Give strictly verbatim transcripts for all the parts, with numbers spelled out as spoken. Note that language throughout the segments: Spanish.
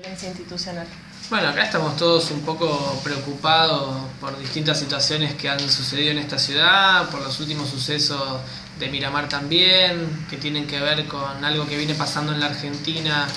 violencia institucional? Bueno, acá estamos todos un poco preocupados por distintas situaciones que han sucedido en esta ciudad, por los últimos sucesos de Miramar también, que tienen que ver con algo que viene pasando en la Argentina.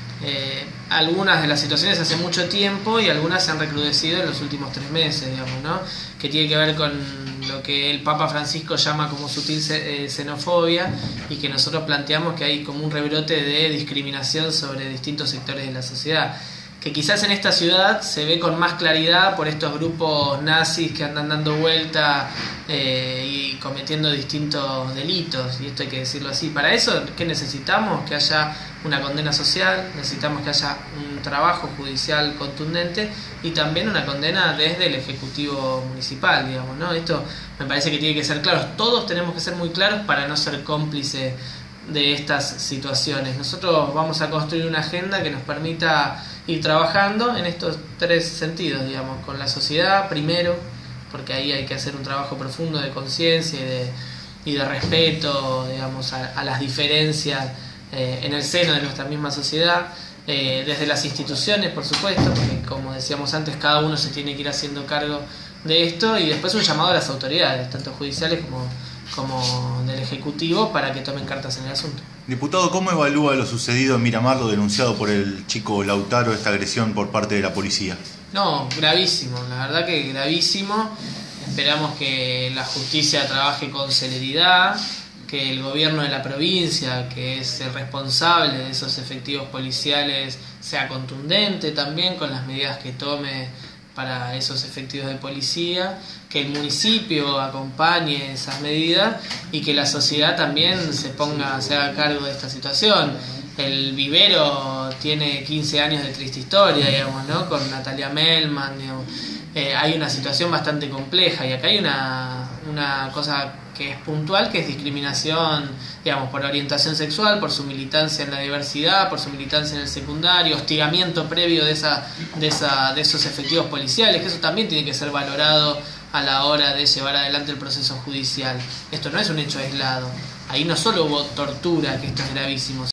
Eh, algunas de las situaciones hace mucho tiempo y algunas se han recrudecido en los últimos tres meses, digamos, ¿no? Que tiene que ver con lo que el Papa Francisco llama como sutil xenofobia y que nosotros planteamos que hay como un rebrote de discriminación sobre distintos sectores de la sociedad, que quizás en esta ciudad se ve con más claridad por estos grupos nazis que andan dando vuelta eh, y cometiendo distintos delitos, y esto hay que decirlo así. Para eso, ¿qué necesitamos? Que haya una condena social, necesitamos que haya un trabajo judicial contundente y también una condena desde el Ejecutivo Municipal, digamos, ¿no? Esto me parece que tiene que ser claro. Todos tenemos que ser muy claros para no ser cómplices de estas situaciones. Nosotros vamos a construir una agenda que nos permita ir trabajando en estos tres sentidos, digamos, con la sociedad primero, porque ahí hay que hacer un trabajo profundo de conciencia y de, y de respeto, digamos, a, a las diferencias eh, en el seno de nuestra misma sociedad, eh, desde las instituciones, por supuesto, porque como decíamos antes, cada uno se tiene que ir haciendo cargo de esto, y después un llamado a las autoridades, tanto judiciales como como del Ejecutivo, para que tomen cartas en el asunto. Diputado, ¿cómo evalúa lo sucedido en Miramar, lo denunciado por el chico Lautaro, esta agresión por parte de la policía? No, gravísimo, la verdad que gravísimo. Esperamos que la justicia trabaje con celeridad, que el gobierno de la provincia, que es el responsable de esos efectivos policiales, sea contundente también con las medidas que tome para esos efectivos de policía, que el municipio acompañe esas medidas y que la sociedad también se ponga, se haga cargo de esta situación. El vivero tiene quince años de triste historia, digamos, ¿no? Con Natalia Melman, digamos. Eh, hay una situación bastante compleja y acá hay una, una cosa que es puntual, que es discriminación, digamos, por orientación sexual, por su militancia en la diversidad, por su militancia en el secundario, hostigamiento previo de esa, de esa, de esos efectivos policiales, que eso también tiene que ser valorado a la hora de llevar adelante el proceso judicial. Esto no es un hecho aislado. Ahí no solo hubo tortura, que esto es gravísimo,